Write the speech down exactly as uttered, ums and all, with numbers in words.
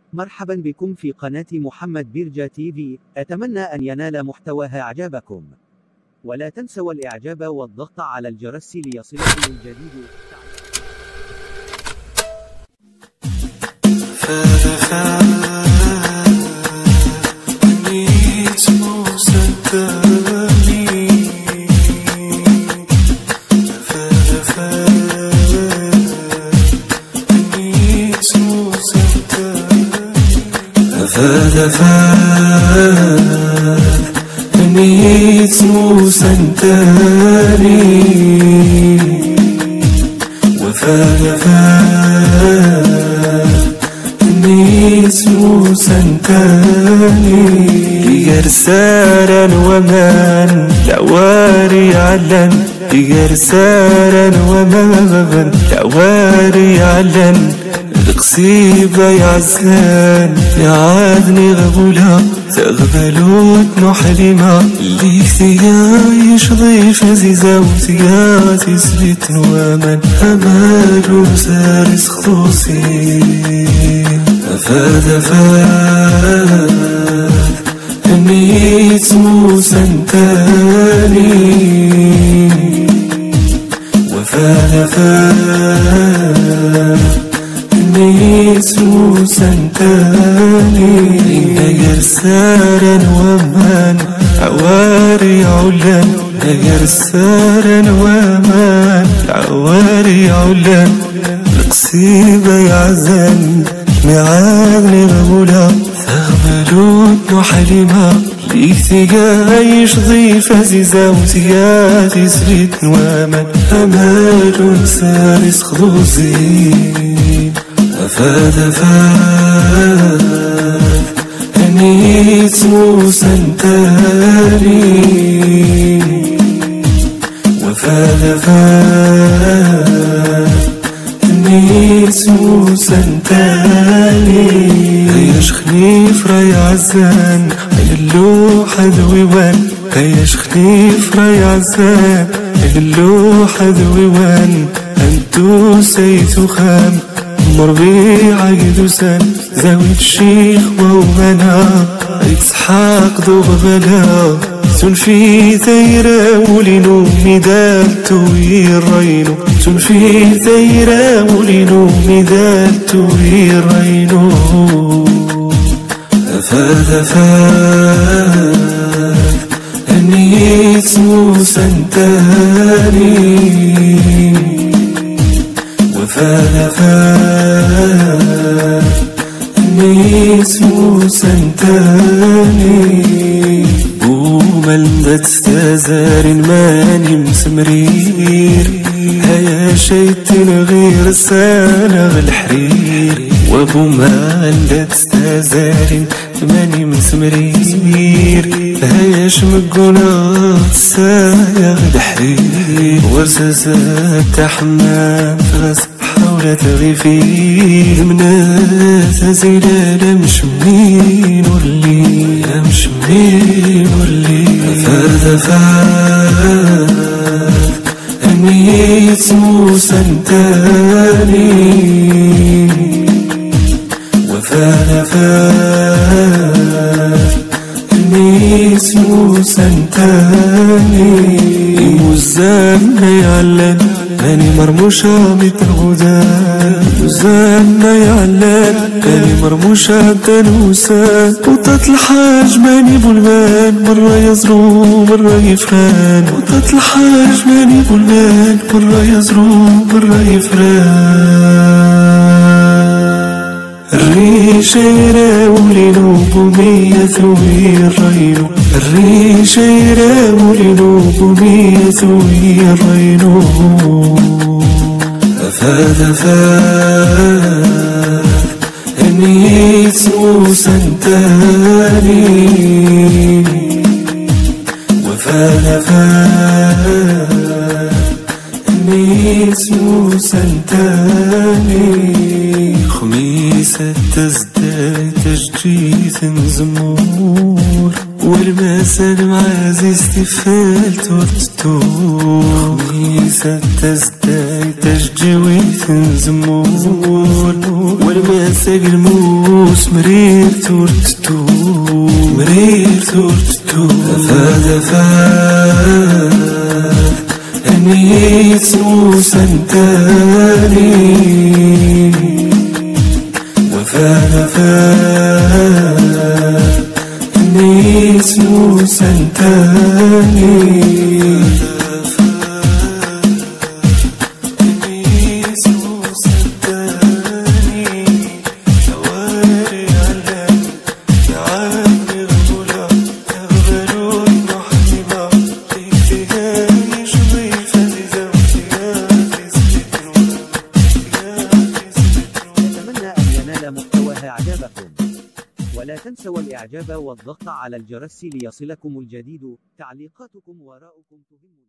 مرحبا بكم في قناة محمد بيرجا تي في. أتمنى أن ينال محتواها إعجابكم، ولا تنسوا الإعجاب والضغط على الجرس ليصلكم الجديد. فاذا فاذ نيت موسى انتاني وفاذا فاذ نيت موسى انتاني يرسالا ومن لواري علن يرسالا ومن لواري علن القصيبة يعزان يعادني غبولة تغبلوت نحلمة اللي كتيايش ضيف عزيزة وتياتي سليت نوامن أمال سارس خصوصي أفاد أفاد نيت موسى انتاني وفاد أفاد نيت موسى انتاني يرسالا ومن عواري علن يرسالا ومن عواري علن القصيبة يعزن معاني غمولة ثغبلوت نحلمة ليك تيايش ضيف عزيزة وتياتي سريت نوامن أمال سارس خلوصي أفاد أفاد نيت موسى انتاني وفاد أفاد نيت موسى انتاني هياش خليف راي عزان على اللوحة ذويوان هياش خليف راي عزان على اللوحة ذويوان أنتو سيتو خام مربيع قدوسان زاوية الشيخ وومنا إسحاق ذو غبلا تنفي ثيرا ولينو مدالتو يرينو تنفي ثيرا ولينو مدالتو يرينو أفاد أفاد نيت موسى انتاني وفاد أفاد نيت موسى انتاني بومل تستازار ماني مسمرير هيا شيتين غير السانغ الحرير وبومل تستازار ماني مسمرير هيا شمقونا السايغ الحرير ورساسات تحمام فغس حاولة تغيفي منات زيلة مشمين ورلي مشمين ورلي أفاد أفاد نيت موسى انتاني وفاد أفاد نيت موسى انتاني وزان يعلن ماني مرموشة مثل غدان وزان يعلن ماني مرموشة تنوسان وطات الحاج ماني بلمان مرة يزرو مرة يفران وطات الحاج ماني بلمان مرة يزرو مرة يفران الريشة يراولينو بومية ثوي الرينو الريشة يراولينو بومية ثوي الرينو أفاد أفاد نيت موسى انتاني وفاد أفاد نيت موسى انتاني خميسة تزداد تجديد زمور والمسال معزز تفالت وتطور خميسة تزداد تجديد زمور والمسال سقرموس مرير تورتتو مرير تورتتو دفا دفا أنيس موسى تاني دفا دفا أنيس موسى تاني محتواها أعجبكم، ولا تنسوا الإعجاب والضغط على الجرس ليصلكم الجديد. تعليقاتكم وآراؤكم تهمنا.